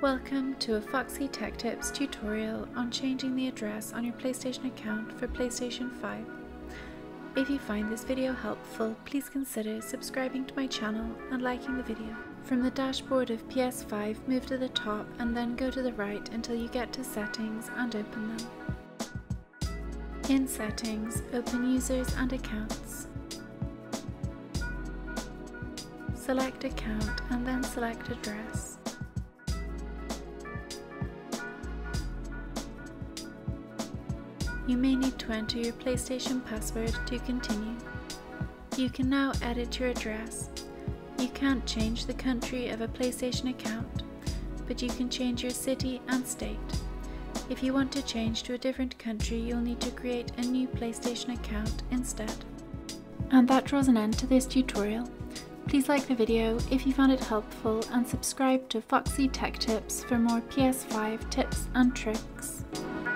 Welcome to a Foxy Tech Tips tutorial on changing the address on your PlayStation account for PlayStation 5. If you find this video helpful, please consider subscribing to my channel and liking the video. From the dashboard of PS5, move to the top and then go to the right until you get to Settings and open them. In Settings, open Users and Accounts. Select Account and then select Address. You may need to enter your PlayStation password to continue. You can now edit your address. You can't change the country of a PlayStation account, but you can change your city and state. If you want to change to a different country, you'll need to create a new PlayStation account instead. And that draws an end to this tutorial. Please like the video if you found it helpful and subscribe to Foxy Tech Tips for more PS5 tips and tricks.